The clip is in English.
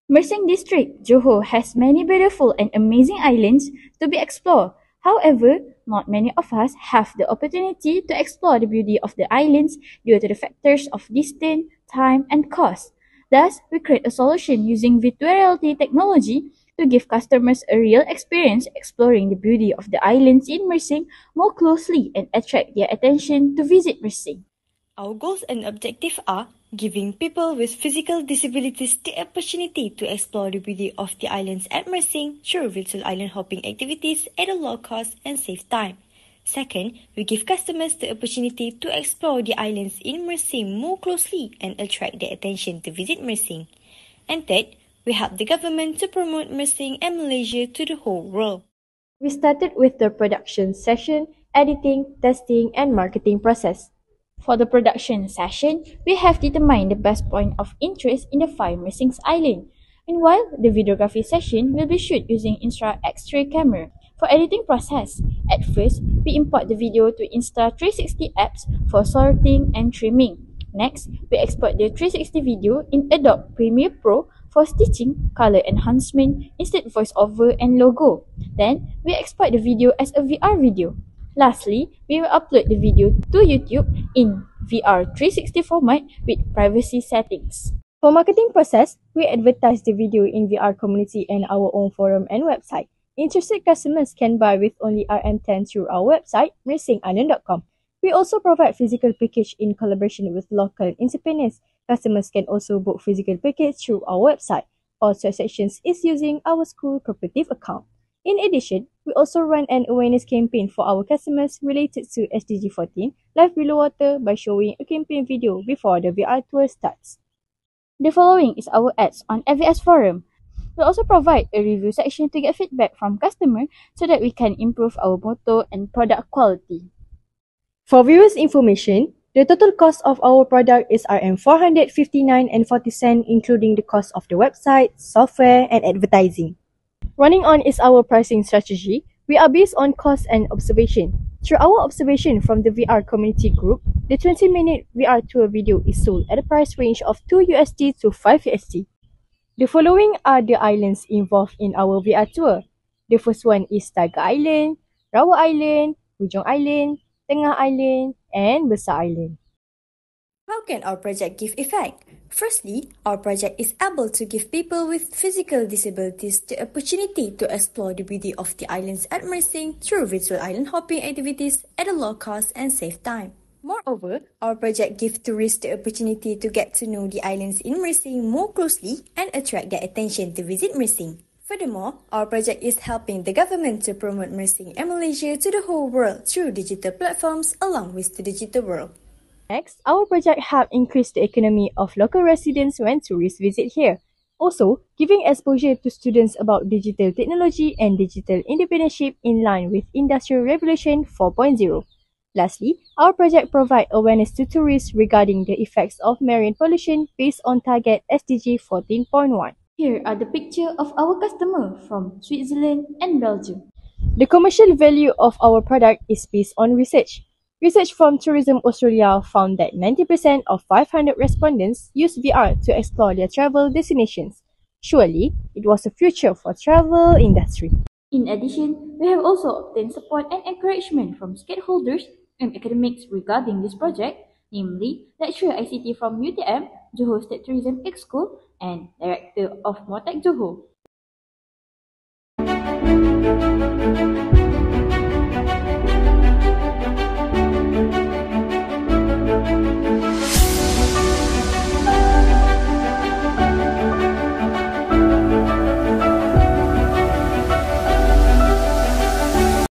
Mersing District, Johor has many beautiful and amazing islands to be explored. However, not many of us have the opportunity to explore the beauty of the islands due to the factors of distance, time, and cost. Thus, we create a solution using virtual reality technology to give customers a real experience exploring the beauty of the islands in Mersing more closely and attract their attention to visit Mersing. Our goals and objectives are giving people with physical disabilities the opportunity to explore the beauty of the islands at Mersing through virtual island hopping activities at a low cost and save time. Second, we give customers the opportunity to explore the islands in Mersing more closely and attract their attention to visit Mersing. And third, we help the government to promote Mersing and Malaysia to the whole world. We started with the production session, editing, testing, and marketing process. For the production session, we have determined the best point of interest in the 5 Mersing Islands. Meanwhile, the videography session will be shot using Insta X3 camera. For editing process, at first, we import the video to Insta360 apps for sorting and trimming. Next, we export the 360 video in Adobe Premiere Pro for stitching, color enhancement, instant voiceover, and logo. Then, we export the video as a VR video. Lastly, we will upload the video to YouTube in VR 360 format with privacy settings. For marketing process, we advertise the video in VR community and our own forum and website. Interested customers can buy with only RM10 through our website, mersingisland.com. We also provide physical package in collaboration with local entrepreneurs. Customers can also book physical package through our website. All transactions is using our school cooperative account. In addition, we also run an awareness campaign for our customers related to SDG 14, Life Below Water, by showing a campaign video before the VR tour starts. The following is our ads on FVS Forum. We also provide a review section to get feedback from customers so that we can improve our motto and product quality. For viewers' information, the total cost of our product is RM459.40, including the cost of the website, software, and advertising. Running on is our pricing strategy. We are based on cost and observation. Through our observation from the VR community group, the 20-minute VR tour video is sold at a price range of $2 to $5. The following are the islands involved in our VR tour. The first one is Tiger Island, Rawa Island, Hujung Island, Tengah Island, and Besar Island. How can our project give effect? Firstly, our project is able to give people with physical disabilities the opportunity to explore the beauty of the islands at Mersing through virtual island hopping activities at a low cost and save time. Moreover, our project gives tourists the opportunity to get to know the islands in Mersing more closely and attract their attention to visit Mersing. Furthermore, our project is helping the government to promote Mersing and Malaysia to the whole world through digital platforms along with the digital world. Next, our project helps increase the economy of local residents when tourists visit here. Also, giving exposure to students about digital technology and digital entrepreneurship in line with Industrial Revolution 4.0. Lastly, our project provides awareness to tourists regarding the effects of marine pollution based on target SDG 14.1. Here are the pictures of our customers from Switzerland and Belgium. The commercial value of our product is based on research. Research from Tourism Australia found that 90% of 500 respondents use VR to explore their travel destinations. Surely, it was a future for travel industry. In addition, we have also obtained support and encouragement from stakeholders and academics regarding this project, namely Lecturer ICT from UTM, Johor State Tourism Exco, and Director of MOTEC Johor.